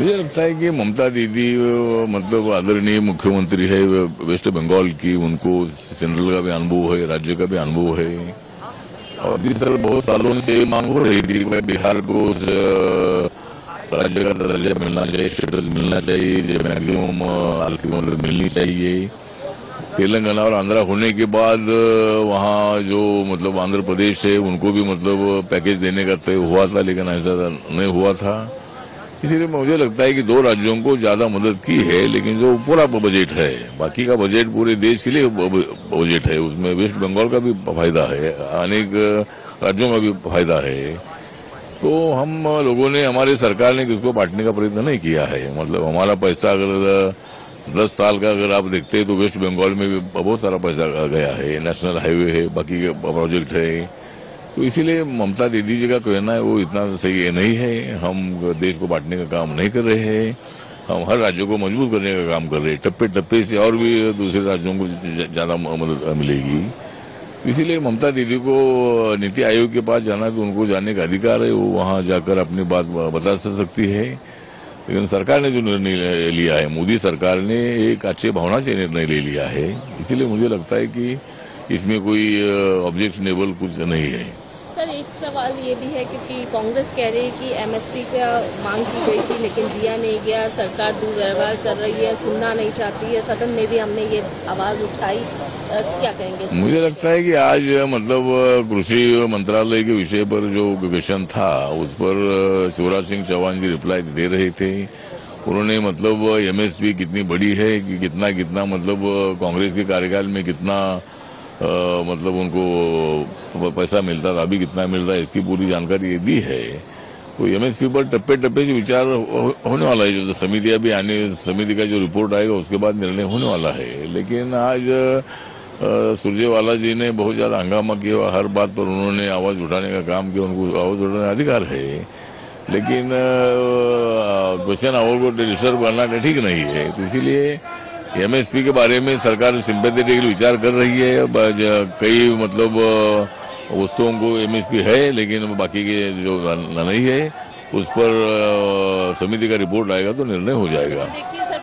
मुझे लगता है कि ममता दीदी मतलब आदरणीय मुख्यमंत्री है वेस्ट बंगाल की, उनको सेंट्रल का भी अनुभव है, राज्य का भी अनुभव है। और जिस तरह बहुत सालों से मांग हो रही थी कि बिहार को राज्य का दर्जा मिलना चाहिए, स्टेटस मिलना चाहिए, मैक्सिमम आर्थिक मदद मिलनी चाहिए। तेलंगाना और आंध्रा होने के बाद वहाँ जो मतलब आंध्र प्रदेश है उनको भी मतलब पैकेज देने का तय हुआ था, लेकिन ऐसा नहीं हुआ था। इसीलिए मुझे लगता है कि दो राज्यों को ज्यादा मदद की है, लेकिन जो पूरा बजट है, बाकी का बजट पूरे देश के लिए बजट है, उसमें वेस्ट बंगाल का भी फायदा है, अनेक राज्यों का भी फायदा है। तो हम लोगों ने, हमारी सरकार ने किसको बांटने का प्रयत्न नहीं किया है। मतलब हमारा पैसा अगर 10 साल का अगर आप देखते हैं तो वेस्ट बंगाल में भी बहुत सारा पैसा गया है, नेशनल हाईवे है, बाकी के प्रोजेक्ट है। तो इसीलिए ममता दीदी जी का कहना है वो इतना सही नहीं है। हम देश को बांटने का काम नहीं कर रहे हैं, हम हर राज्यों को मजबूत करने का काम कर रहे हैं। टप्पे टप्पे से और भी दूसरे राज्यों को ज्यादा मदद मिलेगी। इसीलिए ममता दीदी को नीति आयोग के पास जाना है तो उनको जाने का अधिकार है, वो वहां जाकर अपनी बात बता सकती है। लेकिन सरकार ने जो निर्णय लिया है, मोदी सरकार ने एक अच्छे भावना से निर्णय ले लिया है। इसीलिए मुझे लगता है कि इसमें कोई ऑब्जेक्शनेबल कुछ नहीं है। सर, एक सवाल ये भी है क्योंकि कांग्रेस कह रही है कि एमएसपी का मांग की गई थी लेकिन दिया नहीं गया, सरकार दुर्व्यवहार कर रही है, सुनना नहीं चाहती है। सदन में भी हमने ये आवाज उठाई, क्या कहेंगे? मुझे लगता है कि आज मतलब कृषि मंत्रालय के विषय पर जो क्वेश्चन था उस पर शिवराज सिंह चौहान जी रिप्लाई दे रहे थे। उन्होंने मतलब एमएसपी कितनी बड़ी है कि कितना मतलब कांग्रेस के कार्यकाल में कितना मतलब उनको पैसा मिलता था, अभी कितना मिल रहा है, इसकी पूरी जानकारी दी है। तो एमएसपी पर टप्पे टप्पे से विचार होने वाला है। जो समितियां भी आने, समिति का जो रिपोर्ट आएगा उसके बाद निर्णय होने वाला है। लेकिन आज सुरजेवाला जी ने बहुत ज्यादा हंगामा किया, हर बात पर उन्होंने आवाज उठाने का काम किया, उनको आवाज उठाने का अधिकार है। लेकिन क्वेश्चन आवर को डिस्टर्ब करना ठीक नहीं है। तो इसीलिए एमएसपी के बारे में सरकार सिंपैथेटिकली विचार कर रही है। कई मतलब वस्तुओं को एमएसपी है लेकिन बाकी के जो नहीं है उस पर समिति का रिपोर्ट आएगा तो निर्णय हो जाएगा। देखिए सर,